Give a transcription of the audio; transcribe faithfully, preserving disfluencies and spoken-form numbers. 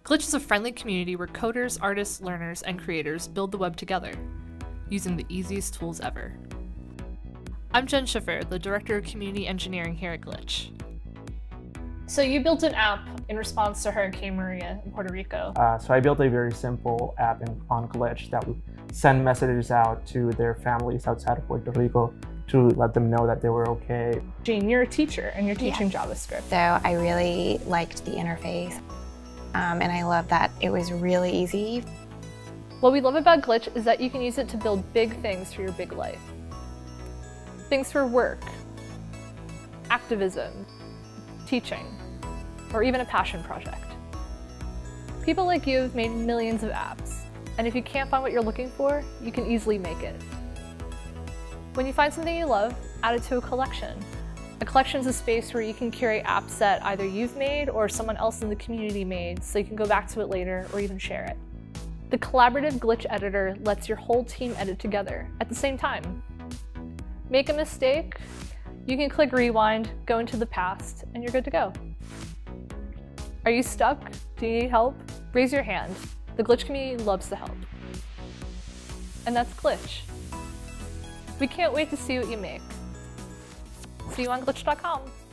Glitch is a friendly community where coders, artists, learners, and creators build the web together, using the easiest tools ever. I'm Jen Schiffer, the Director of Community Engineering here at Glitch. So you built an app in response to Hurricane Maria in Puerto Rico. Uh, so I built a very simple app in, on Glitch that would send messages out to their families outside of Puerto Rico to let them know that they were okay. Jean, you're a teacher and you're teaching yeah. JavaScript. So I really liked the interface um, and I love that it was really easy. What we love about Glitch is that you can use it to build big things for your big life. Things for work, activism, teaching, or even a passion project. People like you have made millions of apps, and if you can't find what you're looking for, you can easily make it. When you find something you love, add it to a collection. A collection is a space where you can curate apps that either you've made or someone else in the community made, so you can go back to it later or even share it. The collaborative Glitch editor lets your whole team edit together at the same time. Make a mistake, you can click rewind, go into the past, and you're good to go. Are you stuck? Do you need help? Raise your hand. The Glitch community loves to help. And that's Glitch. We can't wait to see what you make. See you on glitch dot com.